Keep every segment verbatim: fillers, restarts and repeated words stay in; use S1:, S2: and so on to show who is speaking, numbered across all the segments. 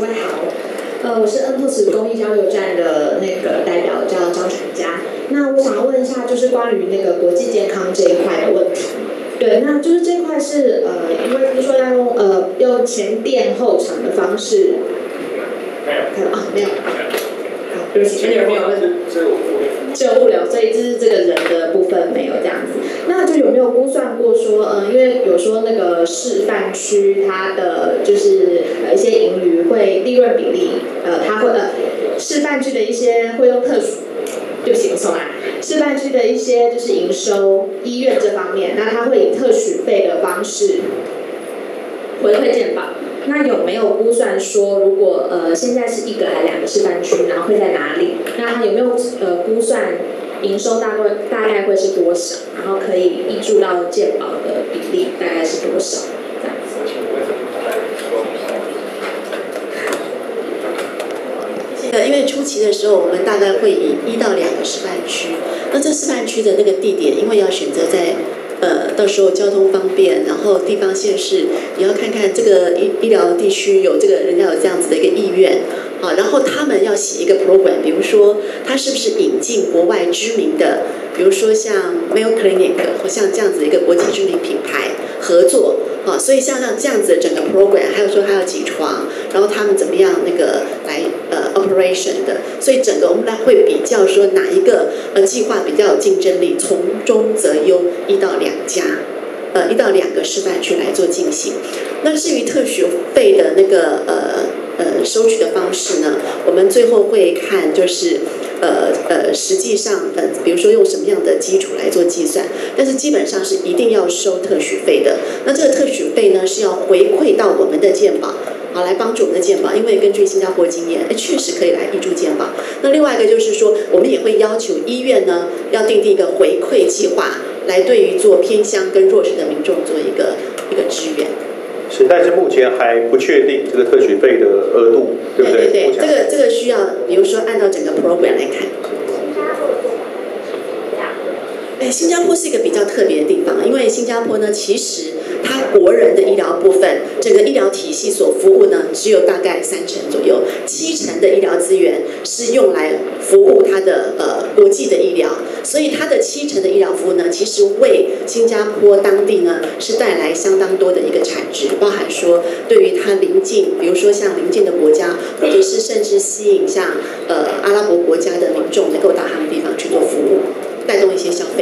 S1: 家好，呃，我是 N P O S 公益交流站的那个代表，叫张传佳。那我想要问一下，就是关于那个国际健康这一块的问题。对，那就是这块是呃，因为听说要用呃用前店后厂的方式。看到啊，没有。好，对不起，这里没有问题。只有物流，所以就是这个人的部分没有这样子。那就有没有估算过说，呃，因为有说那个示范区它的就是呃一些盈余会利润比例，呃，它会呃示范区的一些会用特殊，对不起，我重来。示范区的一些就是营收，医院这方面，那它会以特许费的方式回馈健保。那有没有估算说，如果呃现在是一个还两个示范区，然后会在哪里？那它有没有呃估算营收大概大概会是多少？然后可以挹注到健保的比例大概是多少？这样子。
S2: 呃，因为初期的时候，我们大概会以一到两个示范区。那这示范区的那个地点，因为要选择在呃，到时候交通方便，然后地方县市也要看看这个医医疗地区有这个人家有这样子的一个意愿，啊，然后他们要写一个 program， 比如说他是不是引进国外知名的，比如说像 Mayo Clinic 或像这样子的一个国际知名品牌合作，啊，所以像像这样子的整个 program， 还有说他要几床，然后他们怎么样那个来呃 operation 的，所以整个我们来会比较说哪一个呃计划比较有竞争力，从中择优，一到两家，呃一到两个示范区来做进行。那至于特许费的那个呃呃收取的方式呢，我们最后会看就是呃呃实际上呃比如说用什么样的基础来做计算，但是基本上是一定要收特许费的。那这个特许费呢是要回馈到我们的健保。好，来帮助我们的健保，因为根据新加坡经验，确实可以来挹注健保。那另外一个就是说，我们也会要求医院呢，要订定一个回馈计划，来对于做偏乡跟弱势的民众做一个一个支援。
S3: 是，但是目前还不确定这个特许费的额度，对不对？
S2: 对对对，这个这个需要，比如说按照整个 program 来看。哎，新加坡是一个比较特别的地方，因为新加坡呢，其实它国人的医疗部分，整个医疗体系所服务呢，只有大概三成左右，七成的医疗资源是用来服务它的呃国际的医疗，所以它的七成的医疗服务呢，其实为新加坡当地呢是带来相当多的一个产值，包含说对于它邻近，比如说像邻近的国家，或者是甚至吸引像呃阿拉伯国家的民众能够到他们地方去做服务。带动一些消费。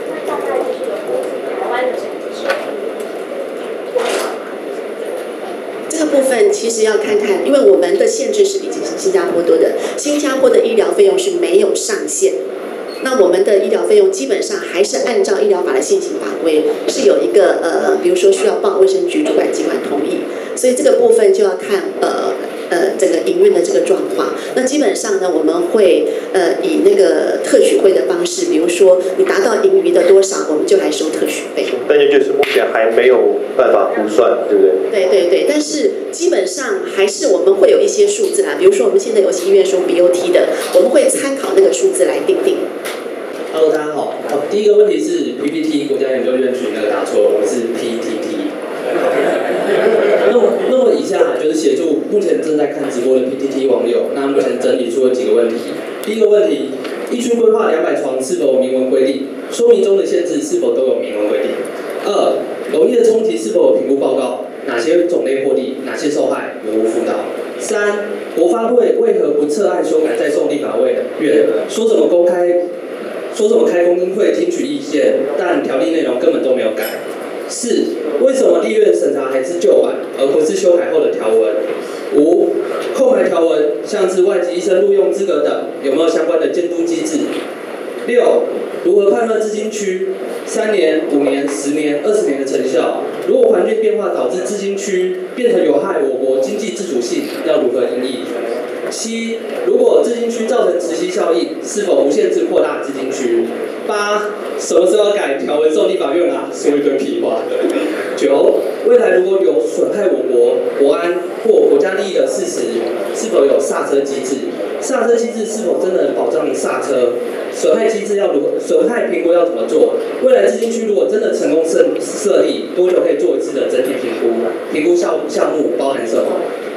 S2: 这个部分其实要看看，因为我们的限制是比新加坡多的，新加坡的医疗费用是没有上限。那我们的医疗费用基本上还是按照医疗法的现行法规，是有一个呃，比如说需要报卫生局主管机关同意，所以这个部分就要看呃呃整个营运的这个状况。那基本上呢，我们会呃以那个特许费的方式，比如说你达到盈余的多少，我们就来收特许费。
S3: 但是就是目前还没有办法估算，对不对？
S2: 对对对，但是基本上还是我们会有一些数字啦，比如说我们现在有些医院收 B O T 的，我们会参考那个数字来定定。
S4: Hello， 大家好。好，第一个问题是 P P T 国家研究院群那个答错了，我们是 P T T。那么，那么以下就是协助目前正在看直播的 P T T 网友，那目前整理出了几个问题。第一个问题，疫区规划两百床是否有明文规定？说明中的限制是否都有明文规定？二，蝼蚁的冲击是否有评估报告？哪些种类获利？哪些受害？有无辅导？三，国发会为何不撤案修改再送立法委员？说怎么公开？说什么开公听会听取意见，但条例内容根本都没有改。四，为什么立院审查还是旧版，而不是修改后的条文？五，空白条文，像是外籍医生录用资格等，有没有相关的监督机制？六，如何判断资金区三年、五年、十年、二十年的成效？如果环境变化导致资金区变成有害我国经济自主性，要如何应对？七，如果资金区造成磁吸效应，是否无限制扩大资金区？八，什么时候改条文送立法院啊？说一堆屁话。九，未来如果有损害我国国安或国家利益的事实，是否有刹车机制？刹车机制是否真的保障刹车？损害机制要如何？损害评估要怎么做？未来资金区如果真的成功设设立，多久可以做一次的整体评估？评估项项目包含什么？十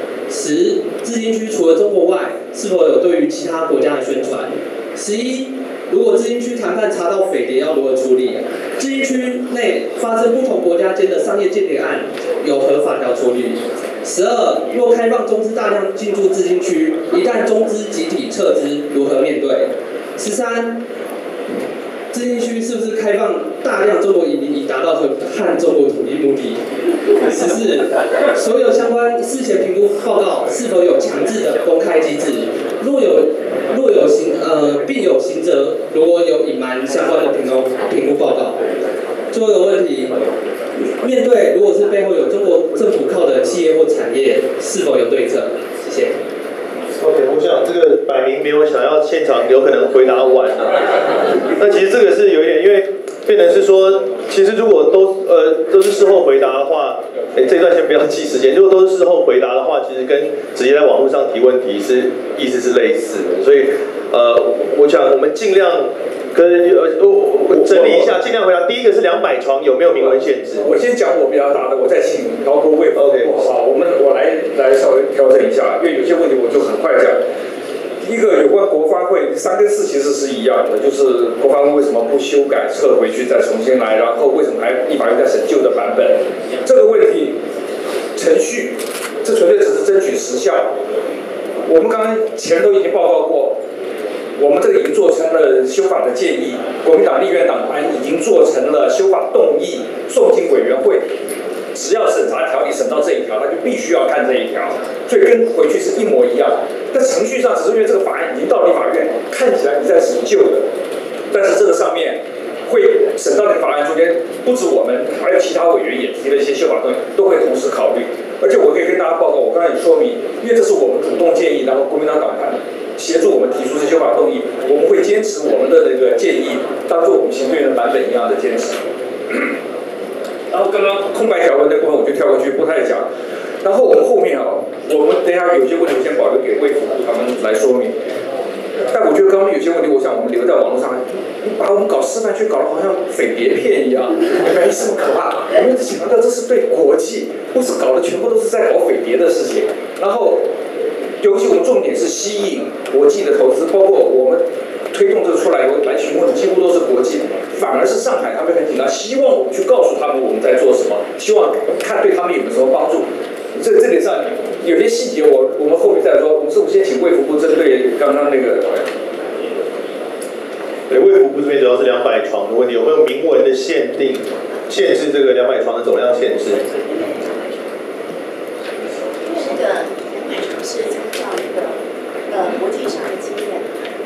S4: 十，自经区除了中国外，是否有对于其他国家的宣传？十一，如果自经区谈判查到匪谍，要如何处理？自经区内发生不同国家间的商业间谍案，有何法条处理？十二，若开放中资大量进驻自经区，一旦中资集体撤资，如何面对？十三，自经区是不是开放大量中国移民，以达到和和中国统一目的？十四，所有相关事前评估报告是否有强制的公开机制？若有，若有行呃，并有刑责；如果有隐瞒相关的评估评估报告。最后一个问题，面对如果是背后有中国政府靠的企业或产业，是否有对策？谢谢。
S3: OK， 我想这个摆明没有想要现场有可能回答完啊。那其实这个是有一点，因为变成是说，其实如果都呃都是事后回答的话，哎，这段先不要记时间。如果都是事后回答的话，其实跟直接在网络上提问题是意思是类似的。所以呃，我想我们尽量跟呃我整理一下，尽量回答。第一个是两百床有没有明文限制？
S5: 我先讲我比较大的，我再请高国卫。
S3: OK，
S5: 好，我们我来来稍微调整一下，因为有些问题我就很快讲。第一个有关国发会，三跟四其实是一样的，就是国发会为什么不修改撤回去再重新来，然后为什么还立法院在审旧的版本？这个问题程序，这纯粹只是争取时效。我们刚刚前都已经报告过。我们这个已经做成了修法的建议，国民党立院党团已经做成了修法动议，送进委员会。只要审查条例审到这一条，他就必须要看这一条，所以跟回去是一模一样。但程序上只是因为这个法案已经到立法院，看起来你在审旧的，但是这个上面会审到那个法案中间，不止我们，还有其他委员也提了一些修法动议，都会同时考虑。而且我可以跟大家报告，我刚才也说明，因为这是我们主动建议，然后国民党党团协助我们提出这修法动议，我们会坚持我们的那个建议，当做我们行政院的版本一样的坚持。然后刚刚空白条文的部分我就跳过去，不太讲。然后我们后面啊，我们等一下有些问题先保留给卫福部他们来说明。但我觉得刚刚有些问题，我想我们留在网络上，把我们搞示范区搞得好像匪谍片一样，没什么可怕。我们强调这是对国际，不是搞的全部都是在搞匪谍的事情。然后，尤其我们重点是吸引国际的投资，包括我们推动这个出来来询问的几乎都是国际，反而是上海他们很紧张，希望我们去告诉他们我们在做什么，希望看对他们有没有什么帮助。这这点上有些细节我我们后面再说，我们是不是先请卫福部针对刚刚那个？
S3: 对，卫福部这边主要是两百床的问题，有没有明文的限定限制这个两百床的总量限制？
S2: 这个两百床是参照一个呃国际上的经验，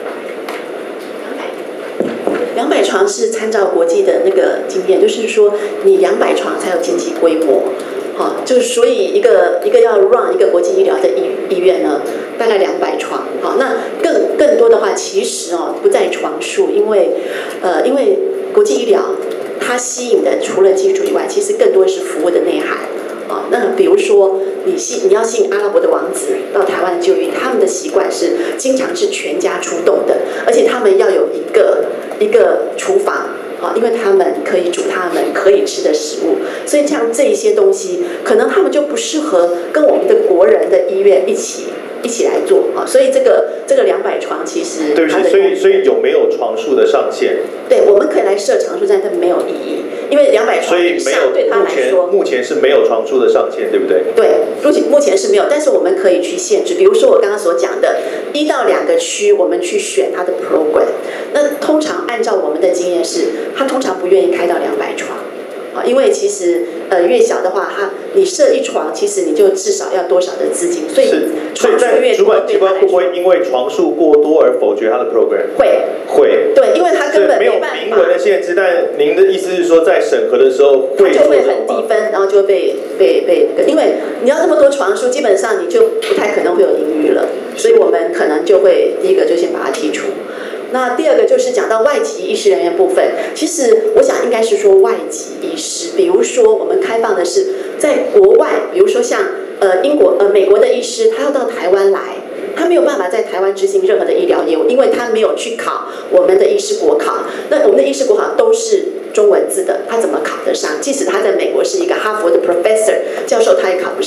S2: 两百床是参照国际的那个经验，就是说你两百床才有经济规模。好，就是所以一个一个要 run 一个国际医疗的医医院呢，大概两百床。好，那更更多的话，其实哦不在床数，因为呃因为国际医疗它吸引的除了技术以外，其实更多是服务的内涵。啊，那比如说你吸你要吸引阿拉伯的王子到台湾就医，他们的习惯是经常是全家出动的，而且他们要有一个一个厨房。啊，因为他们可以煮他们可以吃的食物，所以像这些东西，可能他们就不适合跟我们的国人的医院一起一起来做啊。所以这个这个两百床其实
S3: 对不起，所以所以有没有床数的上限？
S2: 对，我们可以来设床数，但它没有意义，因为两百床以上对他来说，
S3: 目前是没有床数的上限，对不对？
S2: 对，目前目前是没有，但是我们可以去限制，比如说我刚刚所讲的，一到两个区，我们去选它的 program。那通常按照我们的经验是，他通常不愿意开到两百床，啊，因为其实呃越小的话，他你设一床，其实你就至少要多少的资金，所以床数越多，
S3: 主管机关会不会因为床数过多而否决他的 program？
S2: 会
S3: 会，
S2: 对，因为他根本
S3: 没有明文的限制，但您的意思是说，在审核的时候会
S2: 就会很低分，然后就会被被被，因为你要那么多床数，基本上你就不太可能会有盈余了，所以我们可能就会第一个就先把它剔除。那第二个就是讲到外籍医师人员部分，其实我想应该是说外籍医师，比如说我们开放的是在国外，比如说像呃英国呃美国的医师，他要到台湾来，他没有办法在台湾执行任何的医疗业务，因为他没有去考我们的医师国考。那我们的医师国考都是中文字的，他怎么考得上？即使他在美国是一个哈佛的 professor 教授，他也考不上。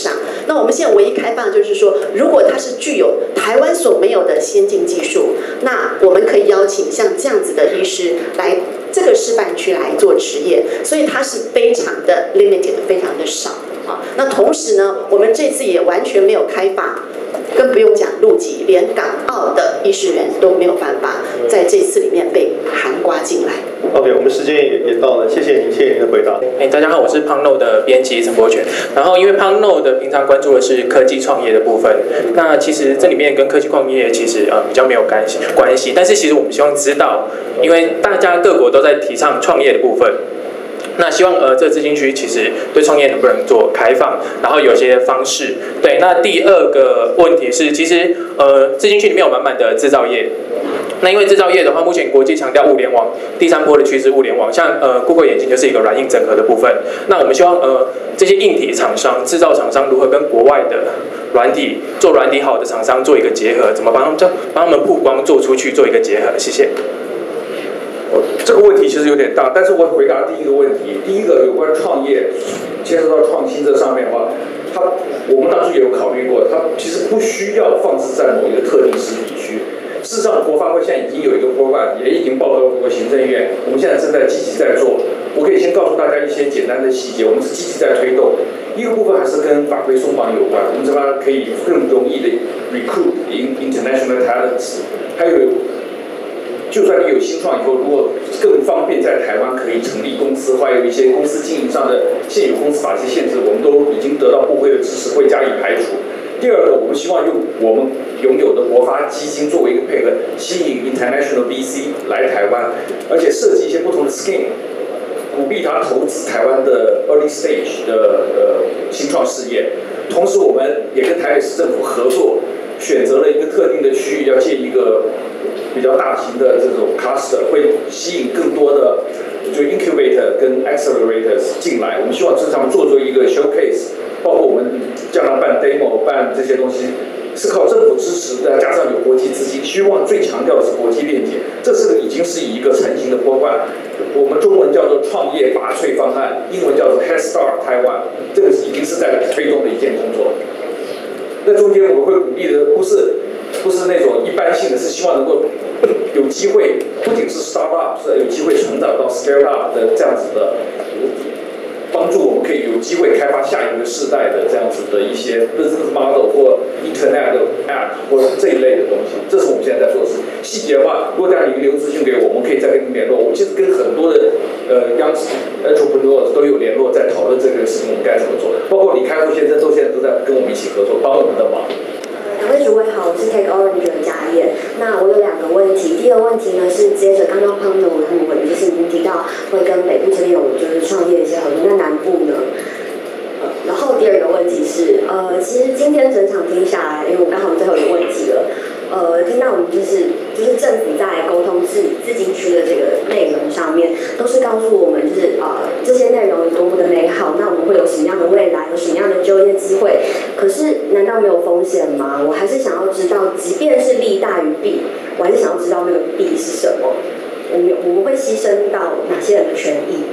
S2: 那我们现在唯一开放就是说，如果它是具有台湾所没有的先进技术，那我们可以邀请像这样子的医师来这个示范区来做执业，所以它是非常的 limited， 非常的少啊。那同时呢，我们这次也完全没有开放，更不用讲陆籍，连港澳的医师员都没有办法在这次里面被涵刮进来。
S3: OK， 我们时间也也到了，谢谢您，谢谢您的回答。
S6: 哎，大家好，我是 Pangno 的编辑陈柏权。然后因为 Pangno 的平常关注的是科技创业的部分，那其实这里面跟科技创业其实呃比较没有关系关系，但是其实我们希望知道，因为大家各国都在提倡创业的部分。那希望呃，这资金区其实对创业能不能做开放，然后有些方式。对，那第二个问题是，其实呃，资金区里面有满满的制造业。那因为制造业的话，目前国际强调物联网，第三波的趋势物联网，像呃 Google 眼镜就是一个软硬整合的部分。那我们希望呃这些硬体厂商、制造厂商如何跟国外的软体做软体好的厂商做一个结合，怎么帮他们帮他们曝光做出去做一个结合？谢谢。
S5: 这个问题其实有点大，但是我回答第一个问题。第一个有关创业，牵涉到创新这上面的话，它我们当初也有考虑过，它其实不需要放置在某一个特定实体区。事实上，国发会现在已经有一个 program， 也已经报告过行政院，我们现在正在积极在做。我可以先告诉大家一些简单的细节，我们是积极在推动。一个部分还是跟法规松绑有关，我们这边可以更容易的 recruit international talents， 还有。就算你有新创以后，如果更方便在台湾可以成立公司，还有一些公司经营上的现有公司法一些限制，我们都已经得到部会的支持，会加以排除。第二个，我们希望用我们拥有的国发基金作为一个配合，吸引 international V C 来台湾，而且设计一些不同的 scheme， 鼓励他投资台湾的 early stage 的呃新创事业。同时，我们也跟台北市政府合作，选择了一个特定的区域，要建一个比较大型的这种 cluster， 会吸引更多的就 incubator 跟 accelerators 进来。我们希望这上面做做一个 showcase， 包括我们将来办 demo 办这些东西，是靠政府支持，再加上有国际资金，希望最强调的是国际链接。这是已经是一个成型的program，我们中文叫做创业拔萃方案，英文叫做 Head Start Taiwan， 这个已经是在推动的一件工作。那中间我们会鼓励的不是不是那种一般性的，是希望能够有机会，不仅是 startup， 是有机会成长到 scale up 的这样子的，帮助我们可以有机会开发下一个世代的这样子的一些 business model 或 internet app 或这一类的东西。这是我们现在在做的事。细节的话，如果大家你留资讯给我，我们可以再跟你联络。我们其实跟很多的呃 young entrepreneurs 都有联络，在讨论这个事情我们该怎么做。包括李开复先生都现在都在跟我们一起合作，帮我们的忙。
S7: 两位主委好，我是 Take Orange 的嘉燕。那我有两个问题，第一个问题呢是接着刚刚胖的我他们委就是您提到会跟北部这边有就是创业的一些合作，那南部呢？呃，然后第二个问题是，呃，其实今天整场听下来，因为我刚好最后一个问题了。呃，听到我们就是就是政府在沟通自自经区的这个内容上面，都是告诉我们就是呃这些内容有多么的美好，那我们会有什么样的未来，有什么样的就业机会？可是难道没有风险吗？我还是想要知道，即便是利大于弊，我还是想要知道那个弊是什么。我们我们会牺牲到哪些人的权益？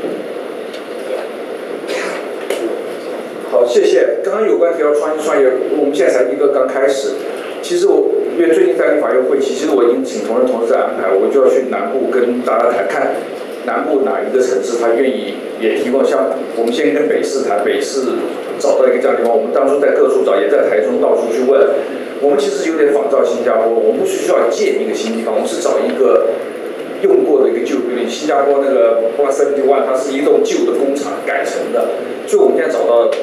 S5: 好，谢谢。刚刚有关提到创新创业，我们现在才一个刚开始。其实我因为最近在立法院会期，其实我已经请同仁同事在安排，我就要去南部跟大家谈，看南部哪一个城市他愿意也提供。像我们先跟北市谈，北市找到一个这样的地方，我们当初在各处找，也在台中到处去问。我们其实有点仿照新加坡，我们不需要建一个新地方，我们是找一个用过的一个旧比例。新加坡那个 Block 七十一，它是一栋旧的工厂改成的，所以我们现在找到，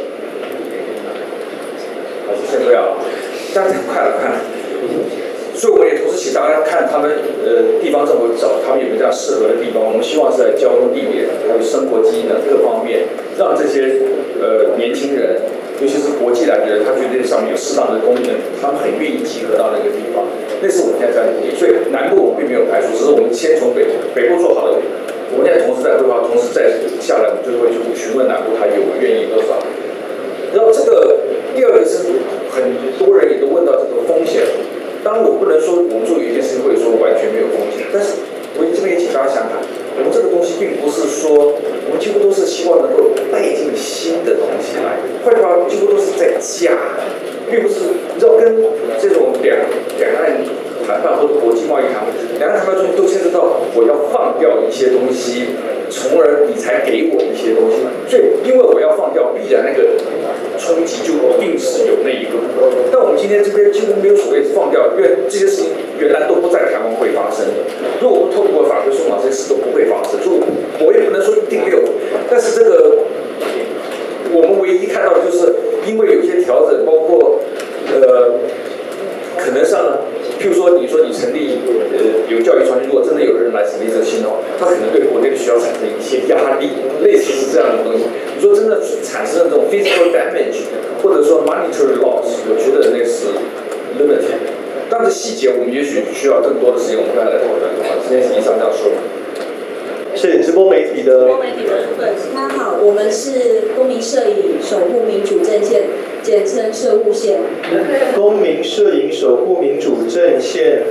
S5: 好，先不要。这样太快了，快了。所以我们也同时请大家看他们呃地方政府找他们有没有这样适合的地方。我们希望是在交通地点还有生活机能各方面，让这些呃年轻人，尤其是国际来的人，他觉得这上面有适当的功能，他们很愿意集合到那个地方。那是我们现在在努力。所以南部我们并没有排除，只是我们先从北北部做好了。我们现在同时在规划，同时再下来，我们就会去询问南部他有没有愿意多少。然后这个第二个是很多人也都问到这个风险，当然我不能说我们做有一件事情会说完全没有风险，但是我这边也请大家想想，我们这个东东西并不是说我们几乎都是希望能够带进新的东西来，换句话说，几乎都是在加，并不是你知道跟这种两两岸谈判或者国际贸易谈判，两岸谈判中都牵涉到我要放掉一些东西，从而你才给我一些东西，所以因为我要放掉，必然那个冲击就一定是有那一个。但我们今天这边几乎没有所谓放掉，因为这些事情原来都不在台湾会发生的。如果不透过法规松绑，这些事都不会发生。所以我也不能说一定没有，但是这个我们唯一看到的就是，因为有些调整，包括呃，可能上呢。譬如说，你说你成立呃有教育传讯，如果真的有人来成立这个系统，他可能对国内的学校产生一些压力，类似是这样的东西。你说真的产生这种 physical damage， 或者说 monetary loss， 我觉得那是 limited。但是细节我们也许需要更多的时间，我们再来讨论。今天是以上这样说。
S3: 是直播媒体的。
S8: 直播媒体的部分。大家好，我们是公民摄影守护民主阵线，简称摄护线。
S3: 公民摄影守护民主阵线。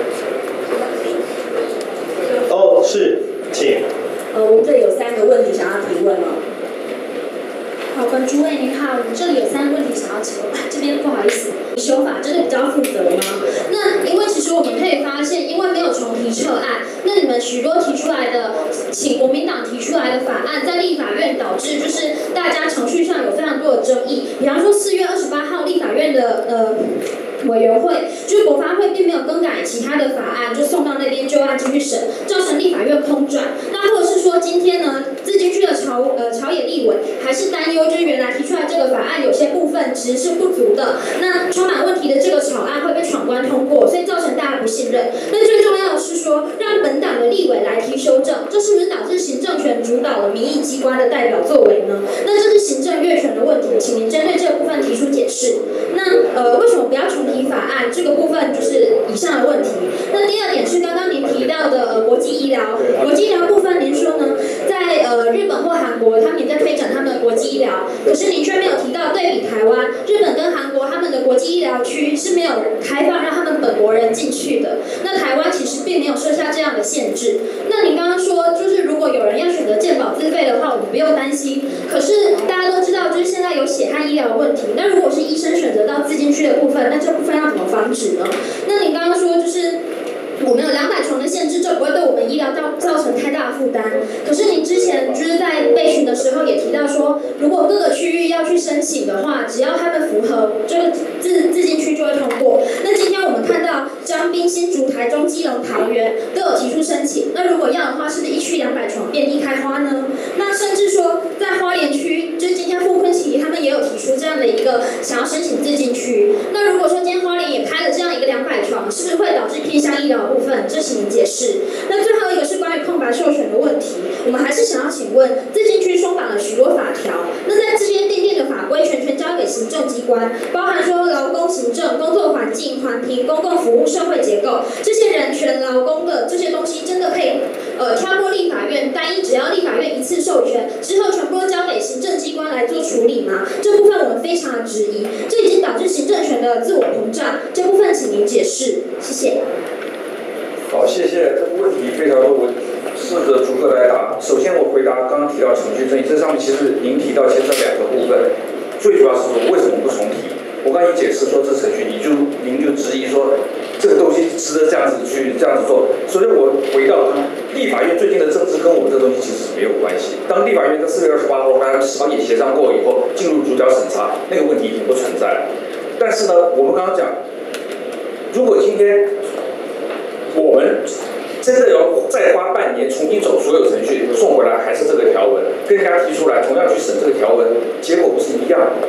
S3: 哦，是，请。
S8: 呃，我们这里有三个问题想要提问哦。
S9: 好，本主委您好，我们这里有三个问题想要请问，这边不好意思，修法真的比较负责吗？那因为其实我们可以发现，因为没有重提撤案，那你们许多提出来的，请国民党提出来的法案，在立法院导致就是大家程序上有非常多的争议，比方说四月二十八号立法院的呃。委员会就是国发会并没有更改其他的法案，就送到那边就案继续审，造成立法院空转。那或者是说今天呢，自进区的朝呃朝野立委还是担忧，就是原来提出来这个法案有些部分其实是不足的，那充满问题的这个草案会被闯关通过，所以造成大家不信任。那最重要的是说，让本党的立委来提修正，这是不是导致行政权主导了民意机关的代表作为呢？那这是行政越权的问题，请您针对这个部分提出解释。那呃，为什么不要重提法案？这个部分就是以上的问题。那第二点是刚刚您提到的呃国际医疗，国际医疗部分您说呢，在呃日本或韩国他们也在推展他们的国际医疗，可是您却没有提到对比台湾，日本跟韩国他们的国际医疗区是没有开放让他们本国人进去的。那台湾其实并没有设下这样的限制。那您刚刚说就是如果有人要选择健保自费的话，我们不用担心。可是大家都知道，就是现在有血汗医疗的问题。那如果是医生选择到自进区的部分，那这部分要怎么防止呢？那您刚刚说就是我们有两百床的限制，这不会对我们医疗造造成太大的负担。可是您之前就是在备询的时候也提到说，如果各个区域要去申请的话，只要他们符合，这个自自进区就会通过。那今天我们看到彰滨、新竹、台中、基隆、桃园都有提出申请，那如果要的话，是不是一区两百床遍地开花呢？那甚至说在花莲区，就是今天傅昆萁他们也有提出这样的一个想要申请自进区。那如果说今天花莲也开了这样一个两百床，是不是会导致偏乡医疗部分？这请您解释。那最后一个是关于空白授权的问题，我们还是想要请问，自进区松绑了许多法条，那在这些订定的法规全权交给行政机关，包含说劳工行政、工作环境、环评、公共服务、社会结构这些人权、劳工的这些东西，真的可以呃跳过立法院，单一只要立法院一次授权之后，全部都交给行政机关来做处理吗？这部分我们非常的质疑，这已经导致行政权的自我膨胀，这部分请您解释，谢谢。
S5: 好，谢谢。这个问题非常多，我试着逐个来答。首先，我回答刚刚提到程序正义，这上面其实您提到牵涉两个部分，最主要是说为什么不重提？我刚才已经解释说这程序，你就您就质疑说这个东西值得这样子去这样子做。所以我回到立法院最近的政治跟我们这东西其实是没有关系。当立法院在四月二十八号还有朝野协商过以后，进入逐条审查，那个问题已经不存在了。但是呢，我们刚刚讲，如果今天我们真的要再花半年重新走所有程序，送回来还是这个条文，跟人家提出来同样去审这个条文，结果不是一样的。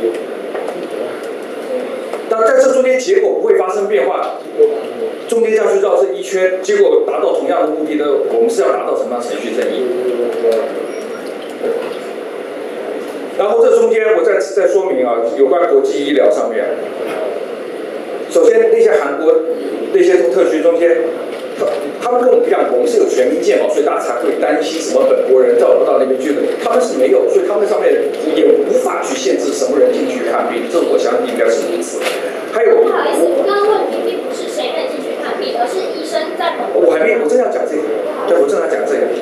S5: 那在这中间结果不会发生变化，中间要去绕这一圈，结果达到同样的目的的，我们是要达到什么样程序正义？然后这中间我再再说明啊，有关国际医疗上面，首先那些韩国那些特区中间，他他们跟我们不一样，我们是有全民健保，所以大家才会担心什么本国人到不到那边去的，他们是没有，所以他们上面也无法去限制什么人进去看病，这我相信应该是如此。还有，
S9: 不好意思，我刚刚问题并不是谁可以进去看病，而是医生在本国。
S5: 我还没，我正要讲这个，对，我正要讲这个。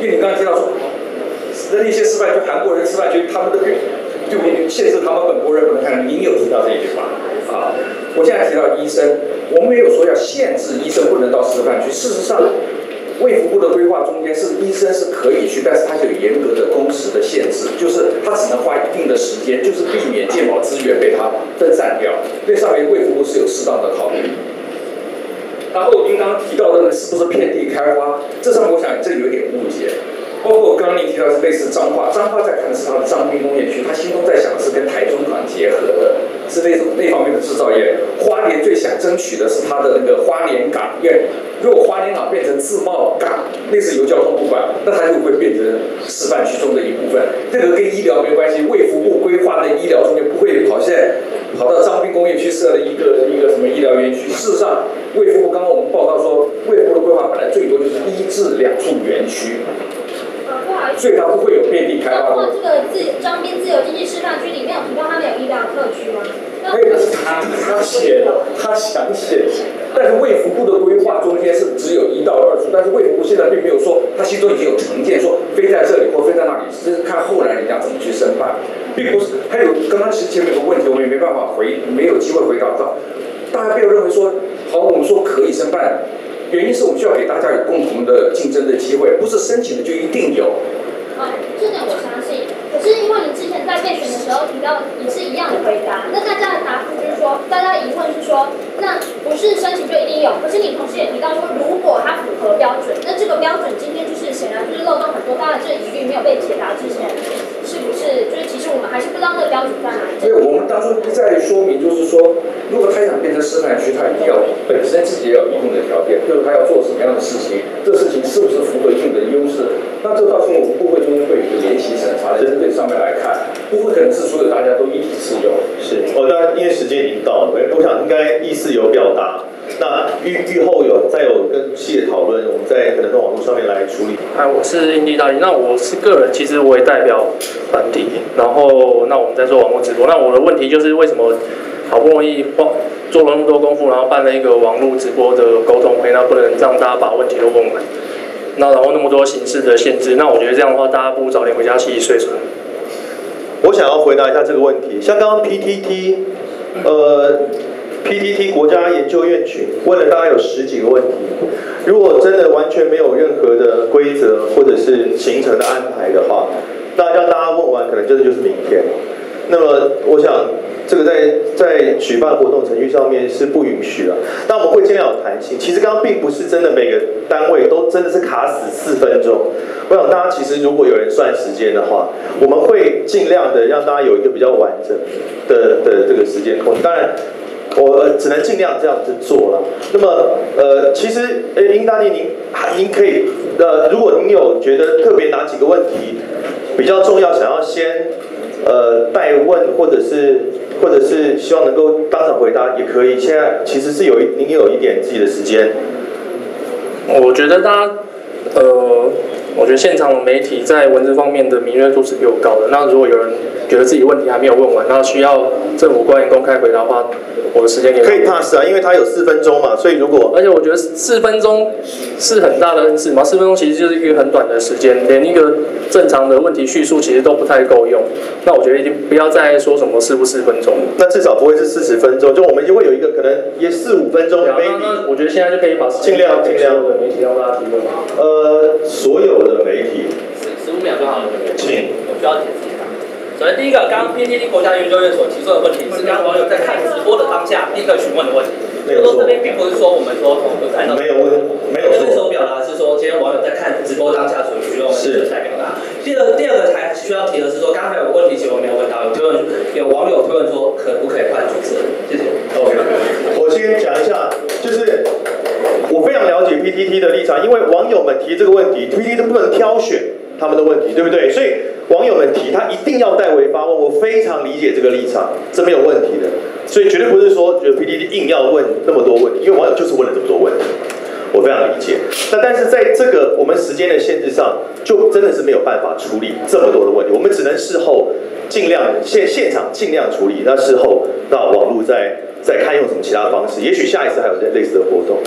S5: 因为你刚刚提到说，那些示范区，韩国人示范区，他们都就限制他们本国人不能看。您有提到这一句话啊？我现在提到医生，我们没有说要限制医生不能到示范区。事实上，卫福部的规划中间是医生是可以去，但是它有严格的工时的限制，就是他只能花一定的时间，就是避免健保资源被他分散掉。那上面卫福部是有适当的考虑。然后您刚刚提到的是不是遍地开花？这上面我想这有点误解。包括刚刚您提到是类似彰化，彰化在看的是它的彰滨工业区，他心中在想的是跟台中港结合的，是那种那方面的制造业。花莲最想争取的是它的那个花莲港，因为如果花莲港变成自贸港，类似由交通部管，那它就会变成示范区中的一部分。这个跟医疗没关系，卫福部规划的医疗中间不会跑现在跑到彰滨工业区设了一个一个什么医疗园区。事实上，卫福部刚刚我们报告说，卫福部的规划本来最多就是一至两处园区。所以它不会有遍地开花的。
S9: 这个自彰滨自由经济示范区里面有提到它没有医疗特区吗？
S5: 那个是他他写的，他想写，但是卫福部的规划中间是只有一到二处，但是卫福部现在并没有说他心中已经有成见，说非在这里或非在那里，这是看后来人家怎么去申办，并不是。还有刚刚其实前面有个问题，我们也没办法回，没有机会回答到。大家不要认为说，好，我们说可以申办。原因是我们需要给大家有共同的竞争的机会，不是申请的就一定有。
S9: 啊，这点我相信。可是因为你之前在备选的时候提到也是一样的回答，那大家的答复就是说，大家的疑问是说，那不是申请就一定有。可是你同时也提到说，如果它符合标准，那这个标准今天就是显然就是漏洞很多，大家的这个疑虑没有被解答之前，是不是就是其实我们还是不知道那个标准在哪里？
S5: 对，我们当初一再说明，就是说，如果他想变成示范区，他一定要本身自己也有一定的条件，就是他要做什么样的事情，这事情是不是符合一定的优势？那这到时候我们部会中间会有一个联席审查，针对上面来看，不会可能是所有大家都一体适用。
S3: 是，哦，当然因为时间已经到了，我想应该意思有表达。那预预后有再有更细的讨论，我们在可能在网络上面来处理。
S10: 哎，我是印地大利，那我是个人，其实我也代表团体，然后那我们在做网络直播，那我的问题就是为什么好不容易做了那么多功夫，然后办了一个网络直播的沟通会，那不能让大家把问题都问完，那然后那么多形式的限制，那我觉得这样的话，大家不如早点回家洗洗睡睡。
S3: 我想要回答一下这个问题，像刚刚 P T T， 呃。P T T 国家研究院群问了大概有十几个问题，如果真的完全没有任何的规则或者是行程的安排的话，那让大家问完可能真的就是明天。那么我想这个在在举办活动程序上面是不允许的，但我们会尽量有弹性。其实刚刚并不是真的每个单位都真的是卡死四分钟。我想大家其实如果有人算时间的话，我们会尽量的让大家有一个比较完整的的这个时间空。当然。我只能尽量这样子做了。那么，呃，其实，呃，殷大帝，您您可以，呃，如果您有觉得特别哪几个问题比较重要，想要先，呃，代问，或者是，或者是希望能够当场回答，也可以。现在其实是有一，您有一点自己的时间。
S10: 我觉得大家，呃，我觉得现场媒体在文字方面的敏锐度是比我高的。那如果有人觉得自己问题还没有问完，那需要政府官员公开回答的话，我的时间给
S3: 可以 pass 啊，因为它有四分钟嘛，所以如果
S10: 而且我觉得四分钟是很大的恩赐嘛，四分钟其实就是一个很短的时间，连一个正常的问题叙述其实都不太够用。那我觉得已经不要再说什么四不四分钟，
S3: 那至少不会是四十分钟，就我们就会有一个可能也四五分钟。
S10: 那那我觉得现在就可以把
S3: 尽量尽量
S10: 的媒体让大家提问。
S3: 呃，所有的媒体
S11: 十五秒就好了，
S3: 请
S11: 我需要解释一下。首先，第一个，刚刚 P T T 国家研究院所提出的问题是，刚刚网友在看直播的当下立刻询问的问题。就说这边并不是说我们说按照
S3: 没有没有
S11: 错，所表达是说今天网友在看直播当下所需要的才表达。第二第二个才需要提的是说，刚才有个问题其实我没有问到，有推问有网友推问说可不可以换主持人？谢谢。
S3: OK， 我先讲一下，就是我非常了解 P T T 的立场，因为网友们提这个问题 ，P T T 都不能挑选他们的问题，对不对？所以网友们提，他一定要代为发问，我非常理解这个立场，这没有问题的。所以绝对不是说觉得 P T T 硬要问那么多问题，因为网友就是问了这么多问题，我非常理解。那但是在这个我们时间的限制上，就真的是没有办法处理这么多的问题，我们只能事后尽量现现场尽量处理，那事后到网络再再看用什么其他方式，也许下一次还有类似的活动。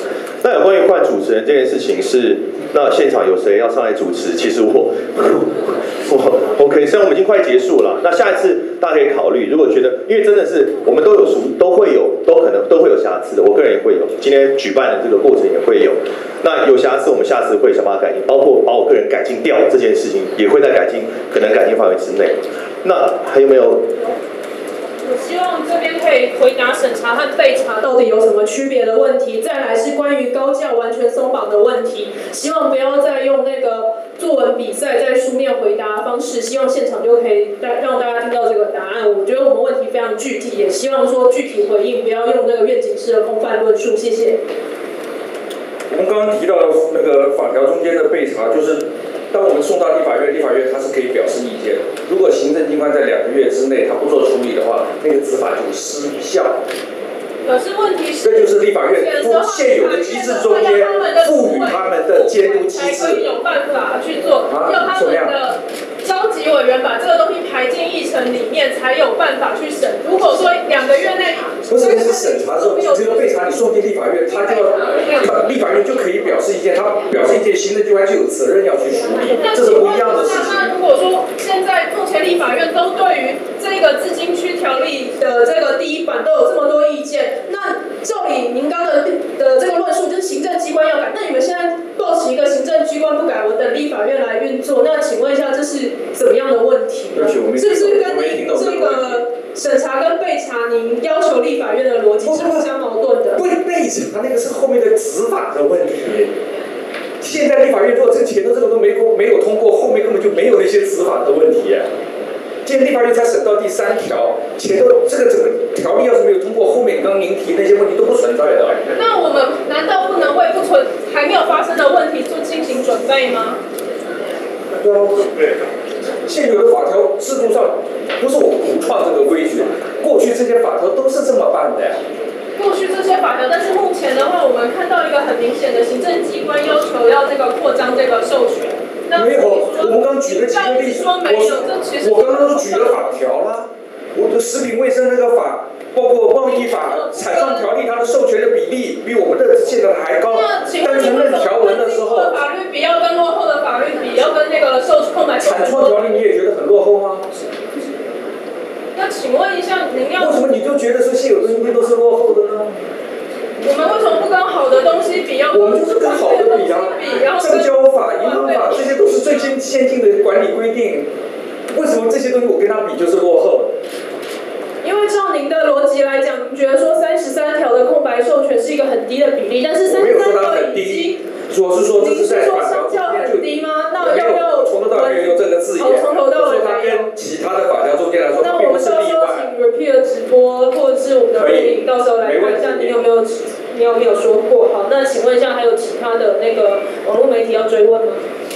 S3: 那有关于换主持人这件事情是，那现场有谁要上来主持？其实我我我可以，虽然我们已经快结束了，那下一次大家可以考虑，如果觉得，因为真的是我们都有熟，都会有，都可能都会有瑕疵的，我个人也会有，今天举办的这个过程也会有。那有瑕疵，我们下次会想办法改进，包括把我个人改进掉这件事情，也会在改进可能改进范围之内。那还有没有？
S12: 我希望这边可以回答审查和备查到底有什么区别的问题。再来是关于高教完全松绑的问题，希望不要再用那个作文比赛在书面回答方式，希望现场就可以让大家听到这个答案。我觉得我们问题非常具体，也希望说具体回应，不要用那个愿景式的空泛论述。谢谢。
S5: 我们刚刚提到的那个法条中间的备查，就是当我们送到立法院，立法院它是可以表示意见。如果行政机关在两个月之内它不做处理的话，那个执法就失效。
S12: 可是问题是，
S5: 这就是立法院现有的机制中间赋予他们的监督机制，
S12: 才可以有办法去做，
S5: 啊、
S12: 要他们的召集委员把这个东西排进议程里面，才有办法去审。如果说两个月内，
S5: 不是是审查的时候，这个备查你送进立法院，他就要立法院就可以表示意见，他表示意见，行政机关就有责任要去处理，这是不一样的事情。
S12: 那如果说现在目前立法院都对于这个自经区条例的这个第一版都有这么多意见，那照理您刚的的这个论述就是行政机关要改，那你们现在抱持一个行政机关不改，我等立法院来运作，那请问一下这是怎么样的问题呢？是不是跟您这个审查跟备查您要求立法院的逻辑是互相矛盾的？
S5: 备备查那个是后面的执法的问题。现在立法院如果这个前头这个都没过没有通过，后面根本就没有那些执法的问题。今天立法院才审到第三条，前头这个整个条例要是没有通过，后面刚刚您提那些问题都不存在的。
S12: 那我们难道不能为不存还没有发生的问题做进行准备吗？
S5: 对啊，现有的法条制度上不是我独创这个规矩，过去这些法条都是这么办的。
S12: 过去这些法条，但是目前的话，我们看到一个很明显的行政机关要求要这个扩张这个授权。
S5: 没有，我们刚举了几个例子，我我刚刚都举了法条啦，我的食品卫生那个法，包括贸易法、采矿条例，它的授权的比例比我们的现在还高。但承认条文的时候，
S12: 法律比要跟落后的法律比，要跟那个授空白授权。
S5: 产创条例你也觉得很落后吗？
S12: 那请问一下，您要
S5: 为什么你就觉得说现有的东西都是落后的呢？
S12: 我们为什么不跟好的东西比？要
S5: 我们就是跟好的比啊，证交法、银行法这些都是最先先进的管理规定，为什么这些东西我跟它比就是落后？
S12: 因为照您的逻辑来讲，您觉得说三十三条的空白授权是一个很低的比例，但是三十三条已经，
S5: 我是说这是在
S12: 法条相较很低吗？那要不要
S5: 从头到尾用这个字眼？
S12: 从头到尾
S5: 它跟其他的法条中间来说，
S12: 那我们到时候请 repeat 直播，或者是我们的录影，到时候来看一下你有没有你有没有说过？好，那请问一下，还有其他的那个网络媒体要追问吗？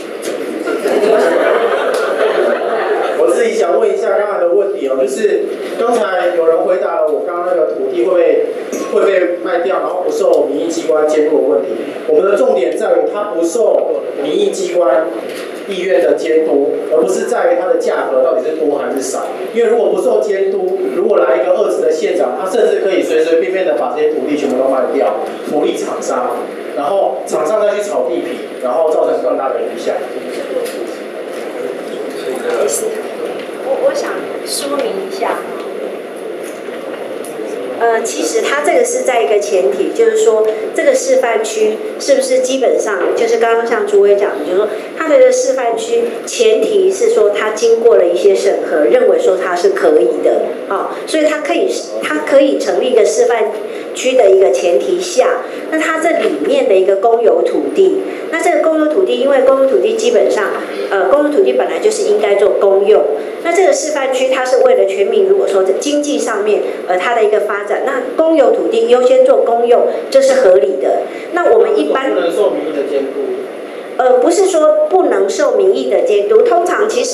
S13: 我自己想问一下刚才的问题哦，就是刚才有人回答了我刚刚那个土地会被会被卖掉，然后不受民意机关监督的问题。我们的重点在于它不受民意机关意愿的监督，而不是在于它的价格到底是多还是少。因为如果不受监督，如果来一个二职的县长，他甚至可以随随便便的把这些土地全部都卖掉，图利厂商，然后厂商再去炒地皮，然后造成更大的影响。
S14: 我我想说明一下，呃，其实它这个是在一个前提，就是说这个示范区是不是基本上就是刚刚像朱威讲的，就是说它的示范区前提是说它经过了一些审核，认为说它是可以的，哦，所以它可以它可以成立一个示范区的一个前提下，那它这里面的一个公有土地，那这个公有土地，因为公有土地基本上，呃，公有土地本来就是应该做公用，那这个示范区它是为了全民，如果说在经济上面，呃，它的一个发展，那公有土地优先做公用，这是合理的。那我们一般
S13: 不能受民意的监督。
S14: 呃，不是说不能受民意的监督，通常其实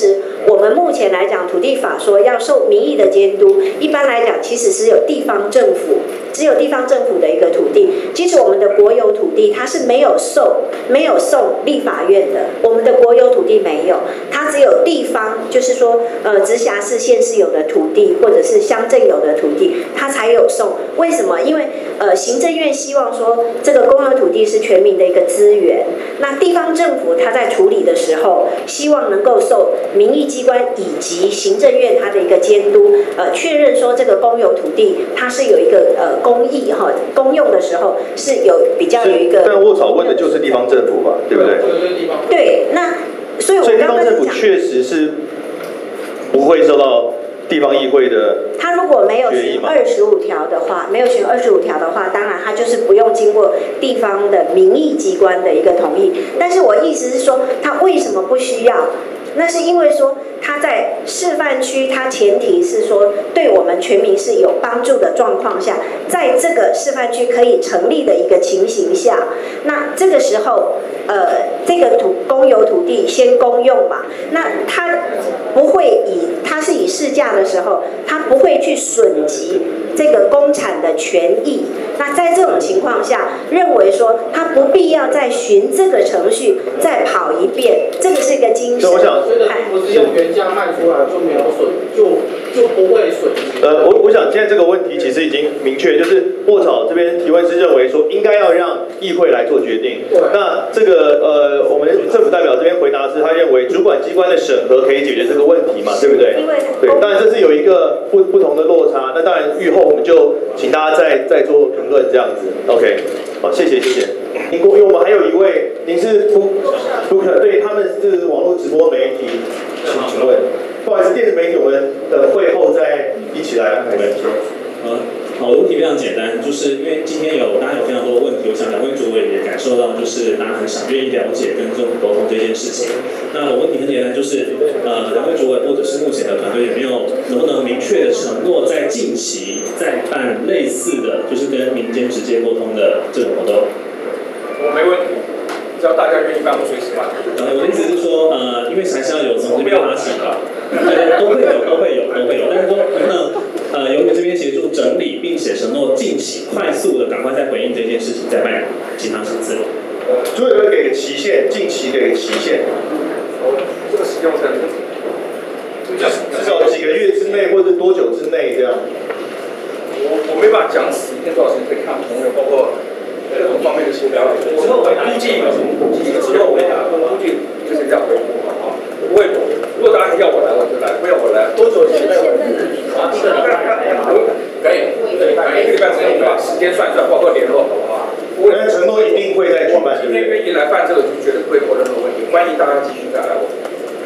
S14: 我们目前来讲，土地法说要受民意的监督，一般来讲其实是有地方政府，只有地方政府的一个土地。其实我们的国有土地它是没有受没有送立法院的，我们的国有土地没有，它只有地方，就是说呃直辖市、县市有的土地，或者是乡镇有的土地，它才有送。为什么？因为呃行政院希望说这个公有土地是全民的一个资源，那地方政府它在处理的时候，希望能够受民意机关以及行政院它的一个监督，呃确认说这个公有土地它是有一个呃公益哈公用的时候是有比较有一个。
S3: 但沃草问的就是地方政府吧，对不对？
S14: 对，那所以我
S3: 所以地
S14: 刚刚
S3: 方政府确实是不会受到地方议会的。
S14: 他如果没有选二十五条的话，没有选二十五条的话，当然他就是不用经过地方的民意机关的一个同意。但是我意思是说，他为什么不需要？那是因为说他在示范区，它前提是说对我们全民是有帮助的状况下，在这个示范区可以成立的一个情形下，那这个时候，呃，这个土公有土地先公用嘛，那它不会以它是以市价的时候，它不会去损及这个公产的权益。那在这种情况下，认为说他不必要再循这个程序再跑一遍，这个是一个精神。
S13: 我想，不是用原价卖出来就没有损，就就不会损失。
S3: 呃，我我想现在这个问题其实已经明确，就是沃草这边提问是认为说应该要让议会来做决定。那这个呃，我们政府代表这边回答是，他认为主管机关的审核可以解决这个问题嘛，对不对？对，当然这是有一个不不同的落差。那当然预后我们就请大家再再做评论这样子。OK， 好，谢谢谢谢。因为我们还有一位，您是不不可对，他们是网络直播媒体，请请问，不好意思，电子媒体我们的会后再一起来安排。
S15: 呃，好，我的问题非常简单，就是因为今天有大家有非常多的问题，我想两位主委也感受到，就是大家很想愿意了解跟政府沟通这件事情。那我问题很简单，就是呃，两位主委或者是目前的团队有没有能不能明确的承诺，在近期再办类似的，就是跟民间直接沟通的这种活动？
S5: 我没问题。只要大家愿意办，我随时办。
S15: 呃，我的意思是说，呃，因为还是要有从这边发起的，对，都会有，都会有，都会有。但是说，那呃，由你这边协助整理，并且承诺近期快速的赶快再回应这件事情，再办其他场次。
S3: 主委会给个期限，近期给个期限。
S5: 这个时间我可能
S3: 至少几个月之内，或者多久之内这样。
S5: 我我没办法讲死一天多少时间可以看朋友，包括。各种方面的协调，之后回答，估计几个之后回答，估计就是这样回复啊。不会，如果大家要我来，我就来；不要我来，多久前内？啊，一个礼拜。可以，一个礼拜，一个礼拜之内，我们把时间算一算，包括联络，好不好？
S3: 我们承诺一定会在举办。
S5: 今天愿意来办这个，就绝对不会有任何问题。欢迎大家继续再来我。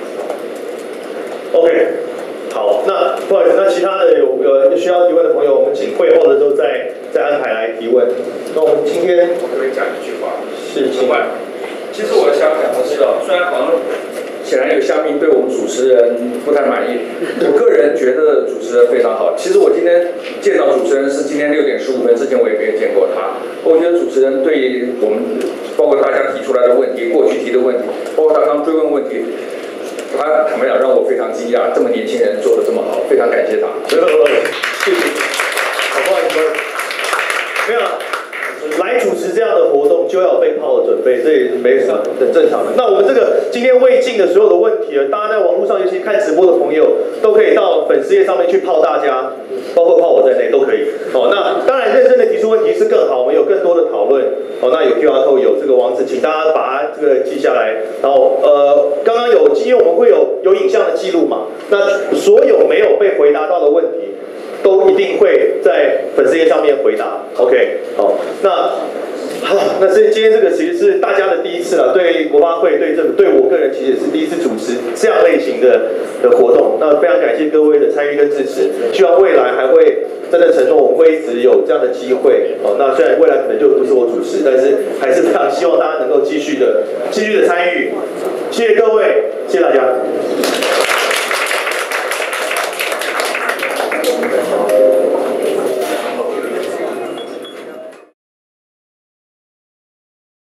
S3: OK。好，那不好意思，那其他的有呃需要提问的朋友，我们请会后的时候再再安排来提问。那我们今天
S5: 我可以讲一句话，
S3: 是请问，
S5: 其实我想讲的是啊，虽然好像显然有乡民对我们主持人不太满意，我个人觉得主持人非常好。其实我今天见到主持人是今天六点十五分之前我也没有见过他，我觉得主持人对我们包括大家提出来的问题，过去提的问题，包括他刚追问问题。他坦白讲让我非常惊讶，这么年轻人做得这么好，非常感谢他。
S3: 谢谢。好，不好意思，没有。来主持这样的活动就要有被泡的准备，这也没什么，很正常的。那我们这个今天未尽的所有的问题，大家在网络上，尤其看直播的朋友，都可以到粉丝页上面去泡大家，包括泡我在内都可以。哦，那当然认真的提出问题是更好，我们有更多的讨论。哦，那有 Q R code 有这个网址，请大家把它这个记下来。然后呃，刚刚有，因为我们会有有影像的记录嘛，那所有没有被回答到的问题，都一定会在粉丝页上面回答。OK， 好，那好，那是今天这个其实是大家的第一次了，对国发会、对政府、对我个人其实也是第一次主持这样类型的的活动。那非常感谢各位的参与跟支持，希望未来还会真的承诺我们会一直有这样的机会。哦，那虽然未来可能就不是我主持，但是还是非常希望大家能够继续的、继续的参与。谢谢各位，谢谢大家。